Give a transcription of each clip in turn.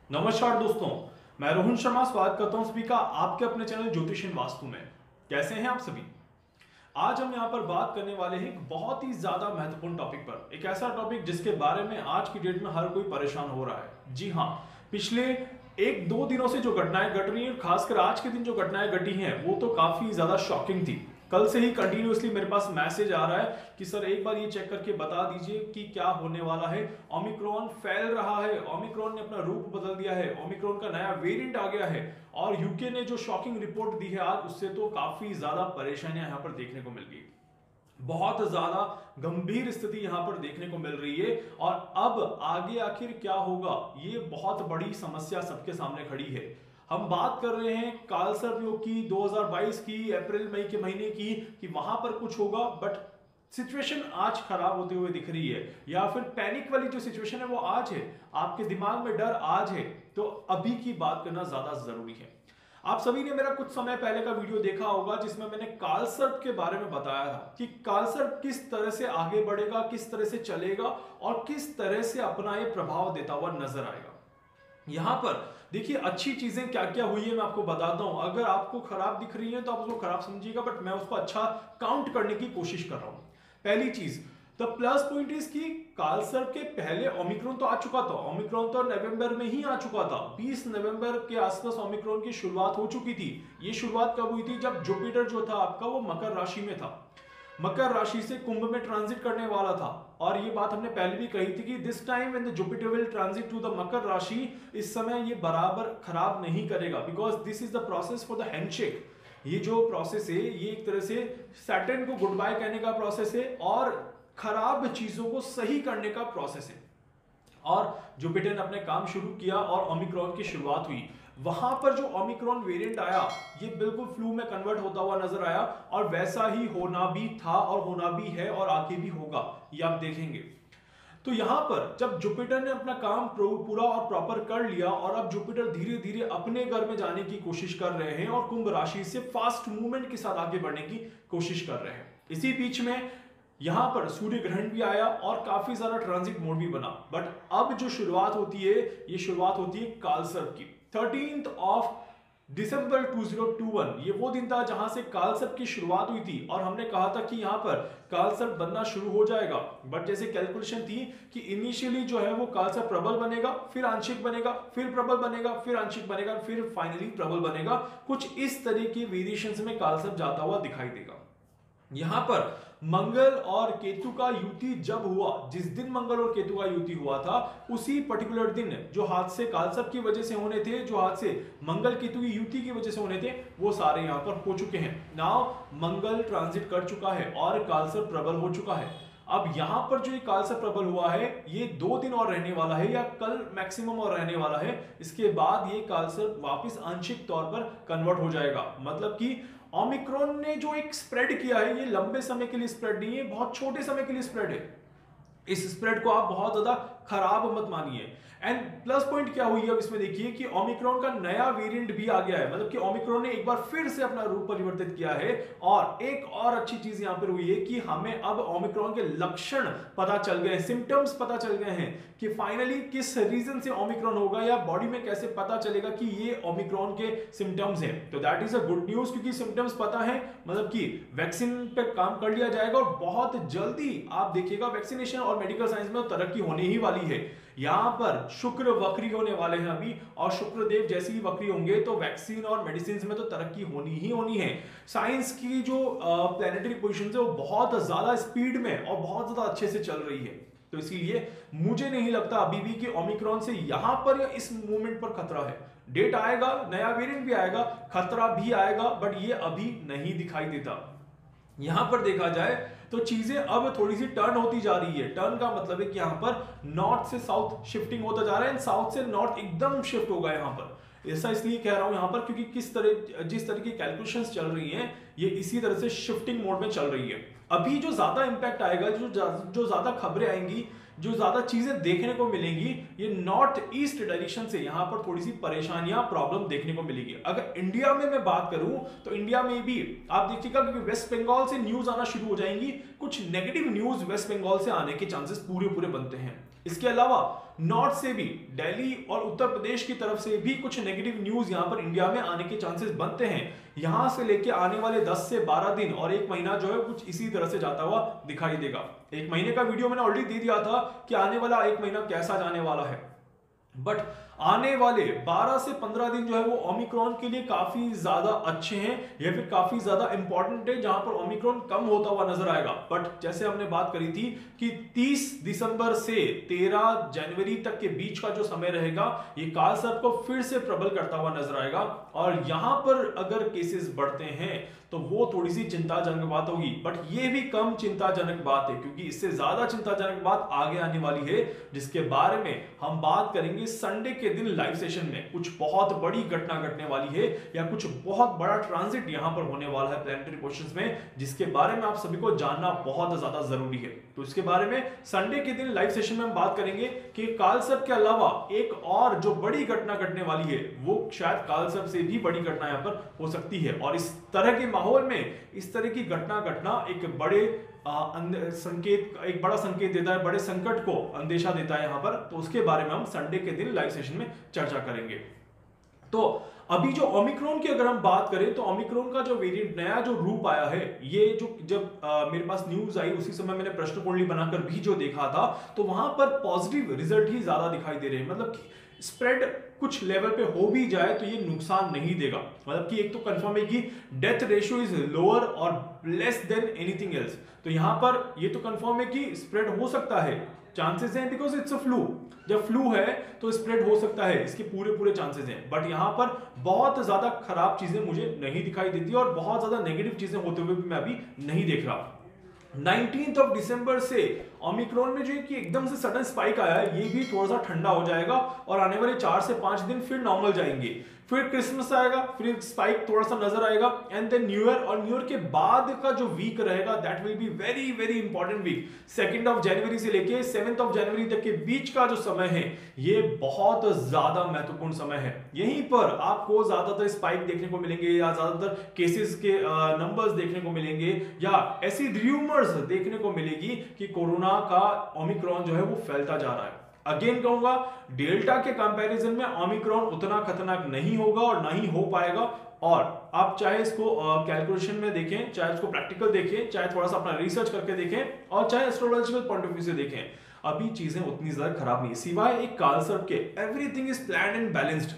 नमस्कार दोस्तों, मैं रोहन शर्मा स्वागत करता हूं सभी का आपके अपने चैनल ज्योतिष एंड वास्तु में। कैसे हैं आप सभी? आज हम यहां पर बात करने वाले हैं एक बहुत ही ज्यादा महत्वपूर्ण टॉपिक पर। एक ऐसा टॉपिक जिसके बारे में आज की डेट में हर कोई परेशान हो रहा है। जी हां, पिछले एक दो दिनों से जो घटनाएं घट रही हैं, खासकर आज के दिन जो घटनाएं घटी हैं वो तो काफी ज्यादा शॉकिंग थी। कल से ही कंटिन्यूअसली मेरे पास मैसेज आ रहा है कि सर एक बार ये चेक करके बता दीजिए कि क्या होने वाला है। ओमिक्रॉन फैल रहा है, ओमिक्रॉन ने अपना रूप बदल दिया है, ओमिक्रॉन का नया वेरिएंट आ गया है और यूके ने जो शॉकिंग रिपोर्ट दी है आज, उससे तो काफी ज्यादा परेशानियां यहां पर देखने को मिल गई। बहुत ज्यादा गंभीर स्थिति यहां पर देखने को मिल रही है और अब आगे आखिर क्या होगा, ये बहुत बड़ी समस्या सबके सामने खड़ी है। हम बात कर रहे हैं कालसर्प योग की 2022 की अप्रैल मई के महीने की कि वहां पर कुछ होगा, बट सिचुएशन आज खराब होते हुए दिख रही है या फिर पैनिक वाली जो सिचुएशन है वो आज है, आपके दिमाग में डर आज है, तो अभी की बात करना ज्यादा जरूरी है। आप सभी ने मेरा कुछ समय पहले का वीडियो देखा होगा जिसमें मैंने कालसर्प के बारे में बताया था कि कालसर्प किस तरह से आगे बढ़ेगा, किस तरह से चलेगा और किस तरह से अपना ये प्रभाव देता हुआ नजर आएगा। यहां पर देखिए अच्छी चीजें क्या क्या हुई है मैं आपको बताता हूं। अगर आपको खराब दिख रही है तो आप उसको खराब समझिएगा, बट मैं उसको अच्छा काउंट करने की कोशिश कर रहा हूं। पहली चीज, द प्लस पॉइंट इज कि कालसर्प के पहले ओमिक्रॉन तो आ चुका था। ओमिक्रॉन तो नवंबर में ही आ चुका था, 20 नवंबर के आसपास ओमिक्रॉन की शुरुआत हो चुकी थी। ये शुरुआत कब हुई थी? जब जुपिटर जो था आपका वो मकर राशि में था, मकर राशि से कुंभ में ट्रांजिट करने वाला था। और ये बात हमने पहले भी कही थी कि this time when the Jupiter will transit to the Makar rashi, इस समय ये बराबर खराब नहीं करेगा, because this is the process for the handshake. ये जो प्रोसेस है ये एक तरह से सैटर्न को गुड बाय कहने का प्रोसेस है और खराब चीजों को सही करने का प्रोसेस है। और जुपिटर ने अपने काम शुरू किया और ओमिक्रॉन की शुरुआत हुई। वहां पर जो ओमिक्रॉन वेरिएंट आया ये बिल्कुल फ्लू में कन्वर्ट होता हुआ नजर आया और वैसा ही होना भी था और होना भी है और आगे भी होगा, ये आप देखेंगे। तो यहां पर जब जुपिटर ने अपना काम पूरा और प्रॉपर कर लिया और अब जुपिटर धीरे धीरे अपने घर में जाने की कोशिश कर रहे हैं और कुंभ राशि से फास्ट मूवमेंट के साथ आगे बढ़ने की कोशिश कर रहे हैं। इसी बीच में यहां पर सूर्य ग्रहण भी आया और काफी सारा ट्रांजिट मोड भी बना। बट अब जो शुरुआत होती है ये शुरुआत होती है कालसर्प की। 13 दिसंबर 2021 ये वो दिन था जहां से कालसर्प की शुरुआत हुई थी और हमने कहा था कि यहां पर कालसर्प बनना शुरू हो जाएगा। बट जैसे कैलकुलेशन थी कि इनिशियली जो है वो कालसर्प प्रबल बनेगा, फिर आंशिक बनेगा, फिर प्रबल बनेगा, फिर आंशिक बनेगा, फिर फाइनली प्रबल बनेगा। कुछ इस तरह के वेरिएशंस में कालसर्प जाता हुआ दिखाई देगा। यहां पर मंगल और केतु का युति जब हुआ, जिस दिन मंगल और केतु का युति हुआ था उसी पर्टिकुलर दिन जो हादसे कालसर्प की वजह से होने थे, जो हादसे मंगल केतु की युति की वजह से होने थे, वो सारे यहां पर हो चुके हैं। नाउ मंगल ट्रांजिट कर चुका है और कालसर्प प्रबल हो चुका है। अब यहां पर जो ये कालसर्प प्रबल हुआ है ये 2 दिन और रहने वाला है या कल मैक्सिमम और रहने वाला है। इसके बाद ये कालसर्प वापस आंशिक तौर पर कन्वर्ट हो जाएगा। मतलब कि ओमिक्रॉन ने जो एक स्प्रेड किया है ये लंबे समय के लिए स्प्रेड नहीं है, बहुत छोटे समय के लिए स्प्रेड है। इस स्प्रेड को आप बहुत ज्यादा खराब मत मानिए। एंड प्लस पॉइंट क्या हुई है अब इसमें देखिए कि ओमिक्रॉन का नया वेरिएंट भी आ गया है। मतलब कि ओमिक्रॉन ने एक बार फिर से अपना रूप परिवर्तित किया है। और एक और अच्छी चीज यहां पर हुई है कि हमें अब ओमिक्रॉन के लक्षण पता चल गए, सिम्टम्स पता चल गए हैं कि फाइनली किस रीजन से ओमिक्रॉन होगा या बॉडी में कैसे पता चलेगा कि ये ओमिक्रॉन के सिम्टम्स हैं। तो that is a good news, क्योंकि सिम्टम्स पता है मतलब कि वैक्सीन पे काम कर लिया जाएगा और बहुत जल्दी आप देखिएगा वैक्सीनेशन और मेडिकल साइंस में तरक्की होने ही वाली है। यहां पर शुक्र वक्री होने वाले हैं अभी, और शुक्रदेव जैसे ही वक्री होंगे तो वैक्सीन और मेडिसिन में तो तरक्की होनी ही होनी है। साइंस की जो प्लैनेटरी पोजीशन है वो बहुत ज्यादा स्पीड में और बहुत ज्यादा अच्छे से चल रही है। तो इसीलिए मुझे नहीं लगता अभी भी कि ओमिक्रॉन से यहां पर या इस मूवमेंट पर खतरा है। डेट आएगा, नया वेरिएंट भी आएगा, खतरा भी आएगा, बट ये अभी नहीं दिखाई देता। यहां पर देखा जाए तो चीजें अब थोड़ी सी टर्न होती जा रही है। टर्न का मतलब है कि यहां पर नॉर्थ से साउथ शिफ्टिंग होता जा रहा है, साउथ से नॉर्थ एकदम शिफ्ट होगा यहां पर। ऐसा इसलिए कह रहा हूं यहां पर क्योंकि जिस तरह की कैलकुलेशंस चल रही हैं ये इसी तरह से शिफ्टिंग मोड में चल रही है। अभी जो ज्यादा इंपैक्ट आएगा, जो ज्यादा खबरें आएंगी, जो ज्यादा चीजें देखने को मिलेंगी, ये नॉर्थ ईस्ट डायरेक्शन से यहां पर थोड़ी सी परेशानियां प्रॉब्लम देखने को मिलेगी। अगर इंडिया में मैं बात करूं तो इंडिया में भी आप देखिएगा कि वेस्ट बंगाल से न्यूज आना शुरू हो जाएंगी। कुछ नेगेटिव न्यूज वेस्ट बंगाल से आने के चांसेस पूरे पूरे बनते हैं। इसके अलावा नॉर्थ से भी, दिल्ली और उत्तर प्रदेश की तरफ से भी कुछ नेगेटिव न्यूज यहां पर इंडिया में आने के चांसेस बनते हैं। यहां से लेके आने वाले 10 से 12 दिन और एक महीना जो है कुछ इसी तरह से जाता हुआ दिखाई देगा। एक महीने का वीडियो मैंने ऑलरेडी दे दिया था कि आने वाला एक महीना कैसा जाने वाला है, बट आने वाले 12 से 15 दिन जो है वो ओमिक्रॉन के लिए काफी ज्यादा अच्छे हैं या फिर काफी ज्यादा इंपॉर्टेंट है, जहां पर ओमिक्रॉन कम होता हुआ नजर आएगा। बट जैसे हमने बात करी थी कि 30 दिसंबर से 13 जनवरी तक के बीच का जो समय रहेगा ये कालसर्प को फिर से प्रबल करता हुआ नजर आएगा, और यहां पर अगर केसेस बढ़ते हैं तो वो थोड़ी सी चिंताजनक बात होगी। बट ये भी कम चिंताजनक बात है, क्योंकि इससे ज्यादा चिंताजनक बात आगे आने वाली है, जिसके बारे में हम बात करेंगे संडे के दिन लाइव सेशन में। कुछ बहुत बड़ी घटना घटने वाली है या कुछ बहुत बड़ा ट्रांजिट यहां पर होने वाला है प्लैनेटरी पोजीशंस में, जिसके बारे में आप सभी को जानना बहुत ज्यादा जरूरी है। तो इसके बारे में संडे के दिन लाइव सेशन में हम बात करेंगे कि कालसर्प के अलावा एक और जो बड़ी घटना घटने वाली है वो शायद कालसर्प से भी बड़ी घटना यहां पर हो सकती है, और इस तरह के माहौल में इस तरह की घटना घटना एक बड़े एक बड़ा संकेत देता है, बड़े संकट को अंदेशा देता है यहां पर। तो उसके बारे में हम संडे के दिन लाइव सेशन में चर्चा करेंगे। तो अभी जो ओमिक्रॉन की अगर हम बात करें तो ओमिक्रॉन का जो वेरिएंट नया जो रूप आया है, ये जो जब मेरे पास न्यूज आई उसी समय मैंने प्रश्न कुंडली बनाकर भी जो देखा था तो वहां पर पॉजिटिव रिजल्ट ही ज्यादा दिखाई दे रहे हैं। मतलब कि स्प्रेड कुछ लेवल पे हो भी जाए तो ये नुकसान नहीं देगा। मतलब कि एक तो कंफर्म है कि डेथ रेशियो इज लोअर और लेस देन एनीथिंग एल्स। तो यहां पर ये तो कंफर्म है कि स्प्रेड हो सकता है, चांसेस हैं, बिकॉज इट्स अ फ्लू। जब फ्लू है तो स्प्रेड हो सकता है, इसके पूरे चांसेस हैं। बट यहां पर बहुत ज्यादा खराब चीजें मुझे नहीं दिखाई देती और बहुत ज्यादा नेगेटिव चीजें होते हुए भी मैं अभी नहीं देख रहा। 19th ऑफ दिसंबर से ओमिक्रॉन में जो है कि एकदम से सडन स्पाइक आया है, ये भी थोड़ा सा ठंडा हो जाएगा और आने वाले 4 से 5 दिन फिर नॉर्मल जाएंगे। फिर क्रिसमस आएगा, फिर स्पाइक थोड़ा सा नजर आएगा, एंड देन न्यू ईयर, और न्यू ईयर के बाद का जो वीक रहेगा that will be very very important week. 2 जनवरी से लेके 7 जनवरी तक के बीच का जो समय है ये बहुत ज्यादा महत्वपूर्ण समय है। यहीं पर आपको ज्यादातर स्पाइक देखने को मिलेंगे या ज्यादातर केसेस के नंबर्स देखने को मिलेंगे या ऐसी र्यूमर्स देखने को मिलेगी कि कोरोना का ओमिक्रॉन जो है वो फैलता जा रहा है। अगेन कहूंगा, डेल्टा के कंपैरिजन में ओमिक्रॉन उतना खतरनाक नहीं होगा और ना ही हो पाएगा। और आप चाहे इसको कैलकुलेशन में देखें, चाहे इसको प्रैक्टिकल देखें, चाहे थोड़ा सा अपना रिसर्च करके देखें और चाहे एस्ट्रोलॉजिकल पॉइंट ऑफ व्यू से देखें, अभी चीजें उतनी ज्यादा खराब नहीं है। सिवाय एक कालसर्प के everything is planned and balanced.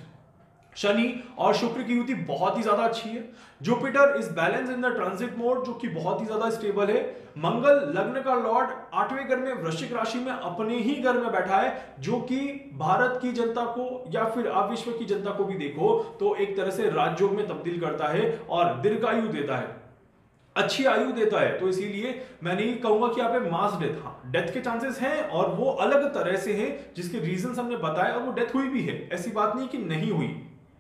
शनि और शुक्र की युति बहुत ही ज्यादा अच्छी है। Jupiter is balance in the transit mode, जो कि बहुत ही ज्यादा स्टेबल है। मंगल लग्न का लॉर्ड 8वें घर में वृश्चिक राशि में अपने ही घर में बैठा है, जो कि भारत की जनता को या फिर आप विश्व की जनता को भी देखो तो एक तरह से राजयोग में तब्दील करता है और दीर्घायु देता है, अच्छी आयु देता है। तो इसीलिए मैं नहीं कहूंगा कि यहाँ पे मास डेथ, हाँ डेथ के चांसेस हैं और वो अलग तरह से हैं जिसके रीजन हमने बताया और वो डेथ हुई भी है, ऐसी बात नहीं कि नहीं हुई।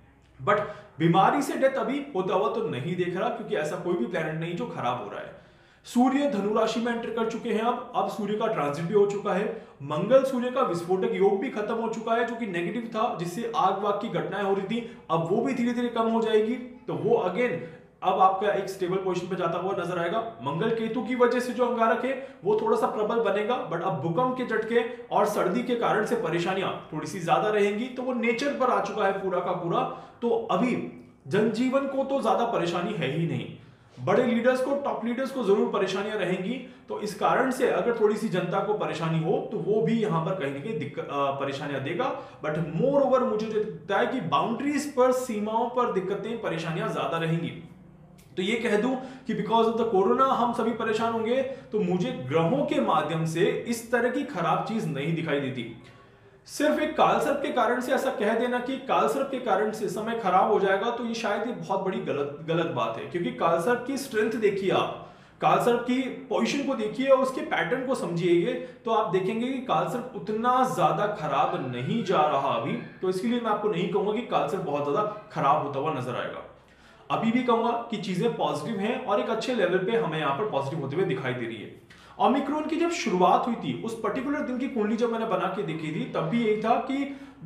बट बीमारी से डेथ अभी होता हुआ तो नहीं देख रहा, क्योंकि ऐसा कोई भी प्लैनेट नहीं जो खराब हो रहा है। सूर्य धनु राशि में एंटर कर चुके हैं। अब सूर्य का ट्रांजिट भी हो चुका है। मंगल सूर्य का विस्फोटक योग भी खत्म हो चुका है, जो कि नेगेटिव था, जिससे आग वाग की घटनाएं हो रही थी, अब वो भी धीरे धीरे कम हो जाएगी। तो वो अगेन अब आपका एक स्टेबल पोजीशन पे जाता हुआ नजर आएगा। मंगल केतु की वजह से जो अंगारक है वो थोड़ा सा प्रबल बनेगा, बट अब भूकंप के झटके और सर्दी के कारण से परेशानियां थोड़ी सी ज्यादा रहेंगी, तो वो नेचर पर आ चुका है पूरा का पूरा। तो अभी जनजीवन को तो ज्यादा परेशानी है ही नहीं, बड़े लीडर्स को, टॉप लीडर्स को जरूर परेशानियां रहेंगी। तो इस कारण से अगर थोड़ी सी जनता को परेशानी हो तो वो भी यहां पर कहीं ना कहीं परेशानियां देगा। बट मोर ओवर मुझे जो दिखता है कि बाउंड्रीज पर, सीमाओं पर दिक्कतें, परेशानियां ज्यादा रहेंगी। तो ये कह दूं कि बिकॉज ऑफ द कोरोना हम सभी परेशान होंगे, तो मुझे ग्रहों के माध्यम से इस तरह की खराब चीज नहीं दिखाई देती। सिर्फ एक कालसर्प के कारण से ऐसा कह देना कि कालसर्प के कारण से समय खराब हो जाएगा, तो ये शायद ये बहुत बड़ी गलत बात है। क्योंकि कालसर्प की स्ट्रेंथ देखिए, आप कालसर्प की पोजीशन को देखिए और उसके पैटर्न को समझिएगा, तो आप देखेंगे कि कालसर्प उतना ज्यादा खराब नहीं जा रहा अभी। तो इसके लिए मैं आपको नहीं कहूंगा कि कालसर्प बहुत ज्यादा खराब होता हुआ नजर आएगा। अभी भी कहूंगा कि चीजें पॉजिटिव हैं और एक अच्छे लेवल पे हमें यहाँ पर पॉजिटिव होते हुए दिखाई दे रही है। ओमिक्रॉन की जब शुरुआत हुई थी, उस पर्टिकुलर दिन की कुंडली जब मैंने बना के देखी थी, तब भी यही था कि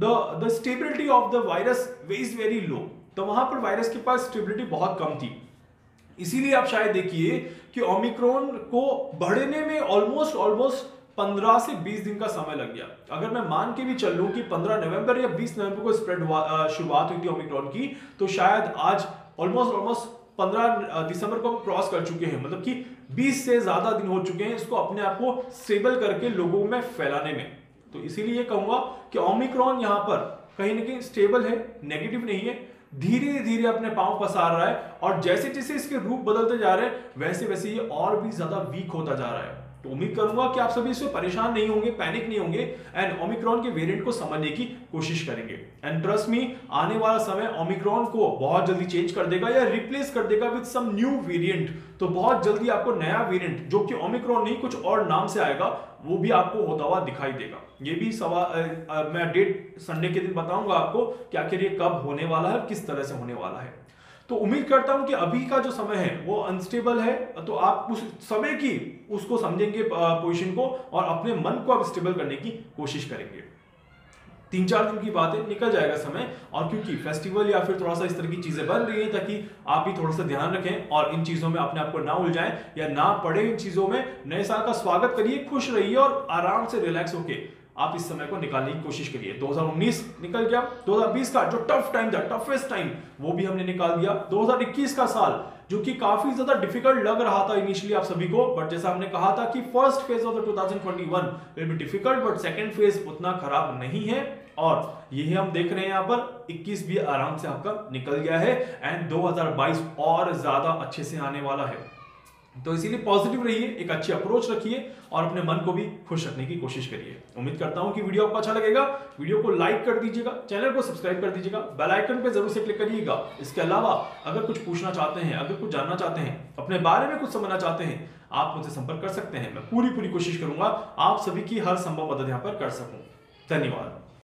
the stability of the virus is very low. तो वहां पर वायरस के पास स्टेबिलिटी बहुत कम थी। इसीलिए आप शायद देखिए कि ओमिक्रॉन को बढ़ने में ऑलमोस्ट 15 से 20 दिन का समय लग गया। अगर मैं मान के भी चल लूं कि 15 नवंबर या 20 नवंबर को स्प्रेड शुरुआत हुई थी ओमिक्रॉन की, तो शायद आज ऑलमोस्ट 15 दिसंबर को हम क्रॉस कर चुके हैं, मतलब कि 20 से ज्यादा दिन हो चुके हैं इसको अपने आप को स्टेबल करके लोगों में फैलाने में। तो इसीलिए कहूंगा कि ओमिक्रॉन यहां पर कहीं ना कहीं स्टेबल है, नेगेटिव नहीं है, धीरे धीरे अपने पांव पसार रहा है और जैसे जैसे इसके रूप बदलते जा रहे हैं वैसे वैसे ये और भी ज्यादा वीक होता जा रहा है। तो उम्मीद करूंगा कि आप सभी इससे परेशान नहीं होंगे, पैनिक नहीं होंगे एंड ओमिक्रॉन के वेरिएंट को समझने की कोशिश करेंगे। एंड ट्रस्ट मी, आने वाला समय ओमिक्रॉन को बहुत जल्दी चेंज कर देगा या रिप्लेस कर देगा विद सम न्यू वेरिएंट। तो बहुत जल्दी आपको नया वेरिएंट जो कि ओमिक्रॉन नहीं कुछ और नाम से आएगा वो भी आपको होता हुआ दिखाई देगा। ये भी मैं डेट संडे के दिन बताऊंगा आपको कि आखिर ये कब होने वाला है, किस तरह से होने वाला है। तो उम्मीद करता हूं कि अभी का जो समय है वो अनस्टेबल है, तो आप उस समय की उसको समझेंगे पोजीशन को और अपने मन को आप स्टेबल करने की कोशिश करेंगे। 3-4 दिन की बात है, निकल जाएगा समय। और क्योंकि फेस्टिवल या फिर थोड़ा सा इस तरह की चीजें बन रही है ताकि आप भी थोड़ा सा ध्यान रखें और इन चीजों में अपने आप को ना उलझाएं या ना पड़े इन चीजों में। नए साल का स्वागत करिए, खुश रहिए और आराम से रिलैक्स होके आप इस समय को निकालने की कोशिश करिए। 2019 निकल गया, 2020 का जो टफ टाइम था, टफेस्ट टाइम, वो भी हमने निकाल दिया। 2021 का साल जो कि काफी ज्यादा डिफिकल्ट लग रहा था इनिशियली आप सभी को, बट जैसा हमने कहा था कि first phase of the 2021 will be difficult but second phase उतना खराब नहीं है। और यही हम देख रहे हैं यहाँ पर 21 भी आराम से आपका निकल गया है एंड 2022 और ज्यादा अच्छे से आने वाला है। तो इसीलिए पॉजिटिव रहिए, एक अच्छी अप्रोच रखिए और अपने मन को भी खुश रखने की कोशिश करिए। उम्मीद करता हूं कि वीडियो आपको अच्छा लगेगा। वीडियो को लाइक कर दीजिएगा, चैनल को सब्सक्राइब कर दीजिएगा, बेल आइकन पे जरूर से क्लिक करिएगा। इसके अलावा अगर कुछ पूछना चाहते हैं, अगर कुछ जानना चाहते हैं, अपने बारे में कुछ समझना चाहते हैं, आप मुझसे संपर्क कर सकते हैं। मैं पूरी कोशिश करूंगा आप सभी की हर संभव मदद यहाँ पर कर सकूं। धन्यवाद।